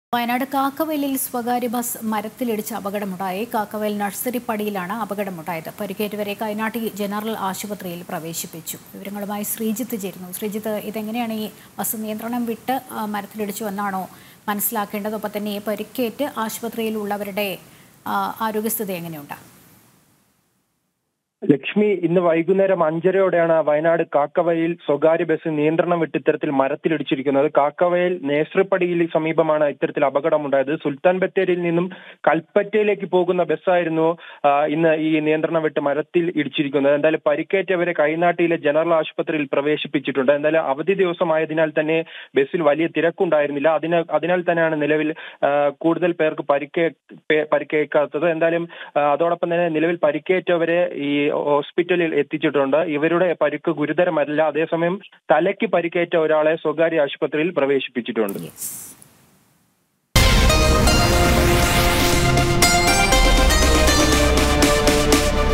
വയനാട് കാക്കവയലിൽ സ്വകാര്യ ബസ് മരത്തിലിടിച്ച് അപകടമുണ്ടായി. കാക്കവയൽ നഴ്സറിപ്പടിയിലാണ് അപകടമുണ്ടായത്. പരിക്കേറ്റവരെ കൈനാട്ടി ജനറൽ ആശുപത്രിയിൽ പ്രവേശിപ്പിച്ചു. വിവരങ്ങളുമായി ശ്രീജിത്ത് ചേരുന്നു. ശ്രീജിത്ത്, ഇതെങ്ങനെയാണ് ഈ ബസ് നിയന്ത്രണം വിട്ട് മരത്തിലിടിച്ചു എന്നാണോ മനസ്സിലാക്കേണ്ടത്? ഒപ്പം തന്നെ പരിക്കേറ്റ് ആശുപത്രിയിലുള്ളവരുടെ ആരോഗ്യസ്ഥിതി എങ്ങനെയുണ്ട്? ലക്ഷ്മി, ഇന്ന് വൈകുന്നേരം 5:30യോടെയാണ് വയനാട് കാക്കവയൽ സ്വകാര്യ ബസ് നിയന്ത്രണം വിട്ട് ഇത്തരത്തിൽ മരത്തിലിടിച്ചിരിക്കുന്നത്. കാക്കവയൽ നേഴ്സറിപ്പടിയിൽ സമീപമാണ് ഇത്തരത്തിൽ അപകടമുണ്ടായത്. സുൽത്താൻ ബത്തേരിയിൽ നിന്നും കൽപ്പറ്റയിലേക്ക് പോകുന്ന ബസ്സായിരുന്നു ഇന്ന് ഈ നിയന്ത്രണം വിട്ട് മരത്തിൽ ഇടിച്ചിരിക്കുന്നത്. എന്തായാലും പരിക്കേറ്റവരെ കൈനാട്ടിയിലെ ജനറൽ ആശുപത്രിയിൽ പ്രവേശിപ്പിച്ചിട്ടുണ്ട്. എന്തായാലും അവധി ദിവസമായതിനാൽ തന്നെ ബസ്സിൽ വലിയ തിരക്കുണ്ടായിരുന്നില്ല. അതിനാൽ തന്നെയാണ് നിലവിൽ കൂടുതൽ പേർക്ക് പരിക്കേൽക്കാത്തത്. എന്തായാലും അതോടൊപ്പം തന്നെ നിലവിൽ പരിക്കേറ്റവരെ ഈ ഹോസ്പിറ്റലിൽ എത്തിച്ചിട്ടുണ്ട്. ഇവരുടെ പരിക്ക് ഗുരുതരമല്ല. അതേസമയം തലയ്ക്ക് പരിക്കേറ്റ ഒരാളെ സ്വകാര്യ ആശുപത്രിയിൽ പ്രവേശിപ്പിച്ചിട്ടുണ്ട്.